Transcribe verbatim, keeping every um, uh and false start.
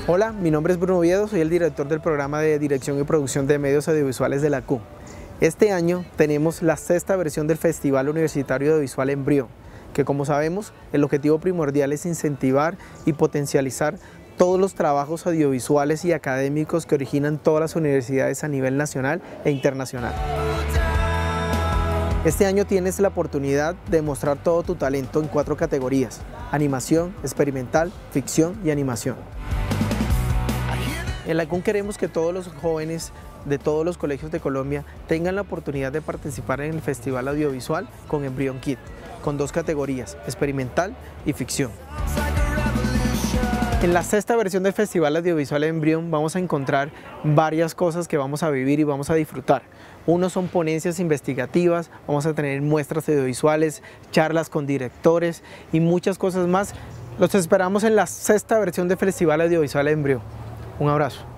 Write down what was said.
Hola, mi nombre es Bruno Oviedo, soy el director del programa de Dirección y Producción de Medios Audiovisuales de la C U. Este año tenemos la sexta versión del Festival Universitario Audiovisual Embrión, que como sabemos, el objetivo primordial es incentivar y potencializar todos los trabajos audiovisuales y académicos que originan todas las universidades a nivel nacional e internacional. Este año tienes la oportunidad de mostrar todo tu talento en cuatro categorías: animación, experimental, ficción y animación. En la C U N queremos que todos los jóvenes de todos los colegios de Colombia tengan la oportunidad de participar en el Festival Audiovisual con Embrión Kid, con dos categorías, experimental y ficción. En la sexta versión del Festival Audiovisual Embrión vamos a encontrar varias cosas que vamos a vivir y vamos a disfrutar. Uno son ponencias investigativas, vamos a tener muestras audiovisuales, charlas con directores y muchas cosas más. Los esperamos en la sexta versión del Festival Audiovisual Embrión. Un abrazo.